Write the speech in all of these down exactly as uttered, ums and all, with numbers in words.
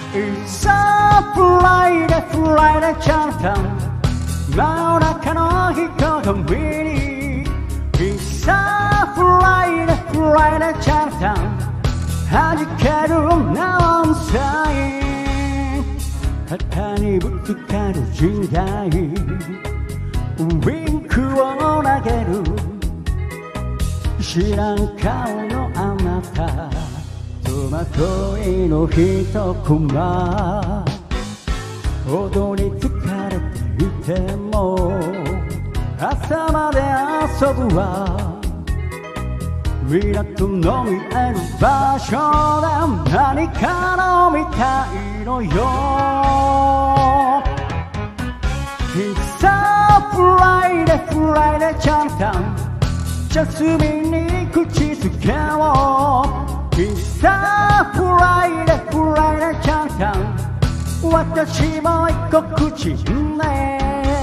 It's a Friday, Friday Chinatown 真夜中の人混みに It's a Friday, Friday Chinatown 弾けるな音声肩にぶつかる時代ウィンクを投げる知らん顔のあなた戸惑いの一コマ踊り疲れていても朝まで遊ぶわ港の見える場所で何かのみたいのよ It's a Friday, Friday Chinatown ジャスミンに口づけを It's a Friday, Friday Chinatown 私も一個口ね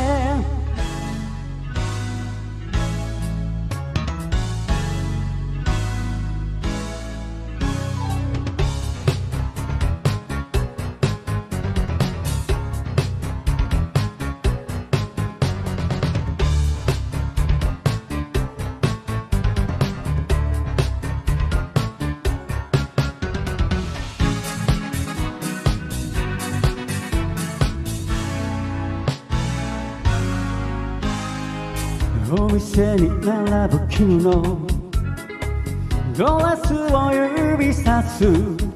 お店に並ぶ君のドレスを指さす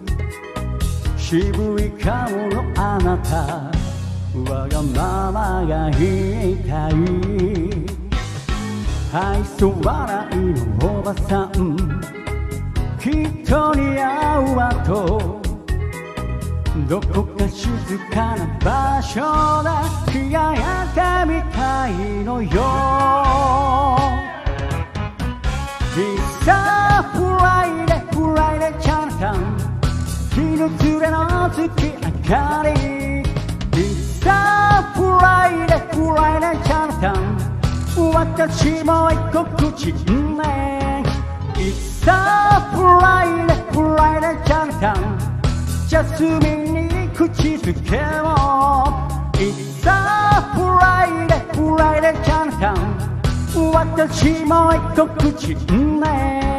渋い顔のあなたわがままが言いたい愛想笑いのおばさんきっと似合うわとどこか静かな場所で輝いてみたいのよ It's a Friday, Friday Chinatown 日の暮れの月明かり It's a Friday, Friday Chinatown 私も一個口ね It's a Friday, Friday Chinatown ジャスミンに口づけを It's a Friday, Friday Chinatown 私も一個口ね